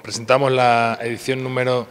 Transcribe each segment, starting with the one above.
Presentamos la edición número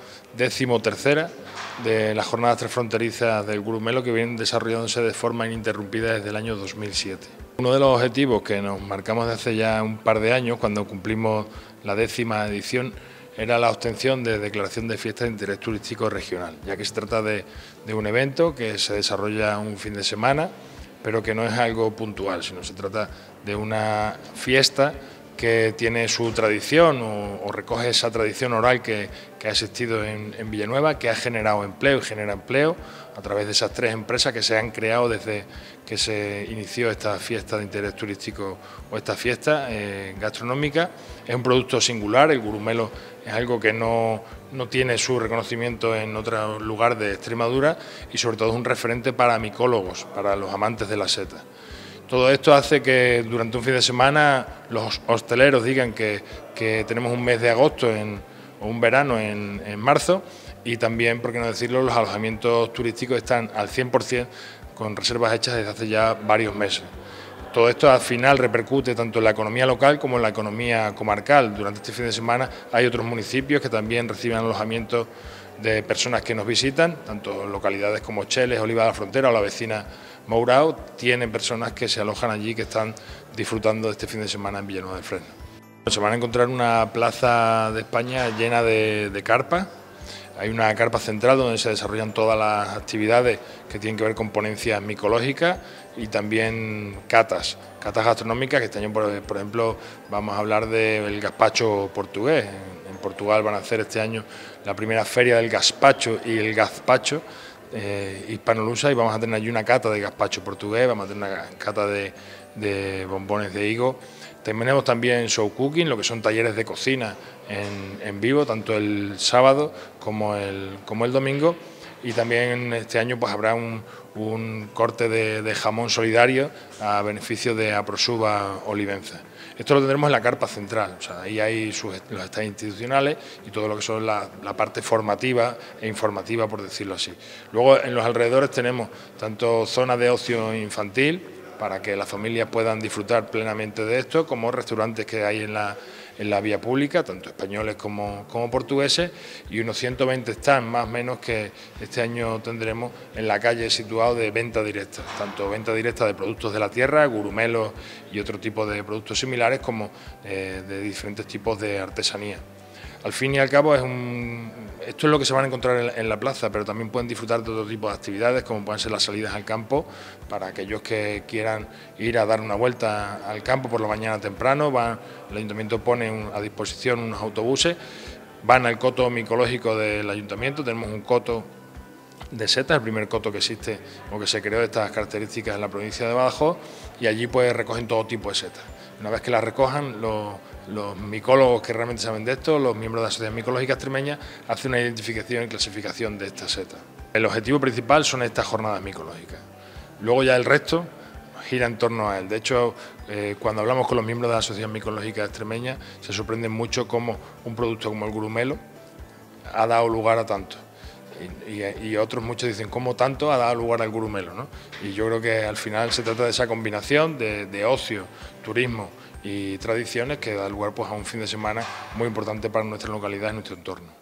13ª de las jornadas transfronterizas del Gurumelo, que vienen desarrollándose de forma ininterrumpida desde el año 2007. Uno de los objetivos que nos marcamos desde hace ya un par de años, cuando cumplimos la 10ª edición, era la obtención de declaración de fiesta de interés turístico regional, ya que se trata de un evento que se desarrolla un fin de semana, pero que no es algo puntual, sino se trata de una fiesta que tiene su tradición o recoge esa tradición oral que ha existido en Villanueva, que ha generado empleo y genera empleo a través de esas 3 empresas que se han creado desde que se inició esta fiesta de interés turístico o esta fiesta gastronómica. Es un producto singular, el gurumelo es algo que no tiene su reconocimiento en otro lugar de Extremadura y sobre todo es un referente para micólogos, para los amantes de la seta. Todo esto hace que durante un fin de semana los hosteleros digan que tenemos un mes de agosto o un verano en marzo, y también, por qué no decirlo, los alojamientos turísticos están al 100% con reservas hechas desde hace ya varios meses. Todo esto al final repercute tanto en la economía local como en la economía comarcal. Durante este fin de semana hay otros municipios que también reciben alojamientos de personas que nos visitan, tanto localidades como Cheles, Oliva de la Frontera o la vecina Mourao, tienen personas que se alojan allí, que están disfrutando de este fin de semana en Villanueva del Fresno. Se van a encontrar una plaza de España llena de carpas. Hay una carpa central donde se desarrollan todas las actividades que tienen que ver con ponencias micológicas y también catas gastronómicas, que este año, por ejemplo, vamos a hablar del gazpacho portugués. En Portugal van a hacer este año la primera feria del gazpacho y el gazpacho hispanolusa, y vamos a tener allí una cata de gazpacho portugués, vamos a tener una cata de bombones de higo. Tenemos también show cooking, lo que son talleres de cocina en vivo, tanto el sábado como el domingo, y también este año pues habrá un corte de jamón solidario a beneficio de Aprosuba Olivenza. Esto lo tendremos en la carpa central, o sea, ahí hay los estados institucionales y todo lo que son la parte formativa e informativa, por decirlo así. Luego en los alrededores tenemos tanto zonas de ocio infantil, para que las familias puedan disfrutar plenamente de esto, como restaurantes que hay en la vía pública, tanto españoles como portugueses, y unos 120 stands más o menos que este año tendremos en la calle, situado de venta directa, tanto venta directa de productos de la tierra, gurumelos y otro tipo de productos similares, como de diferentes tipos de artesanía. Al fin y al cabo esto es lo que se van a encontrar en la plaza, pero también pueden disfrutar de otro tipo de actividades, como pueden ser las salidas al campo, para aquellos que quieran ir a dar una vuelta al campo por la mañana temprano. El ayuntamiento pone a disposición unos autobuses, van al coto micológico del ayuntamiento. Tenemos un coto de setas, el primer coto que existe o que se creó de estas características en la provincia de Badajoz, y allí pues recogen todo tipo de setas. Una vez que las recojan, los micólogos que realmente saben de esto, los miembros de la Sociedad Micológica Extremeña, hacen una identificación y clasificación de estas setas. El objetivo principal son estas jornadas micológicas. Luego ya el resto gira en torno a él. De hecho, cuando hablamos con los miembros de la Sociedad Micológica Extremeña, se sorprenden mucho cómo un producto como el gurumelo ha dado lugar a tanto. Y otros muchos dicen, ¿cómo tanto ha dado lugar al gurumelo?, ¿no? Y yo creo que al final se trata de esa combinación de ocio, turismo y tradiciones que da lugar pues a un fin de semana muy importante para nuestra localidad y nuestro entorno.